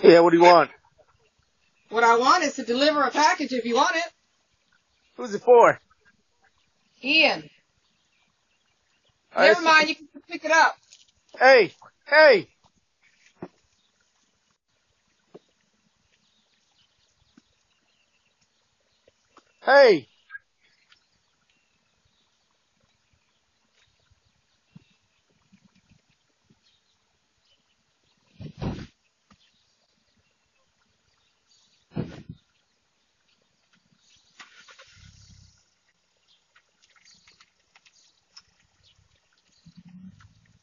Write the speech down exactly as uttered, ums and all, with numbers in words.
Yeah, what do you want? What I want is to deliver a package if you want it. Who's it for? Ian. I Never see. mind, you can pick it up. Hey, hey. Hey.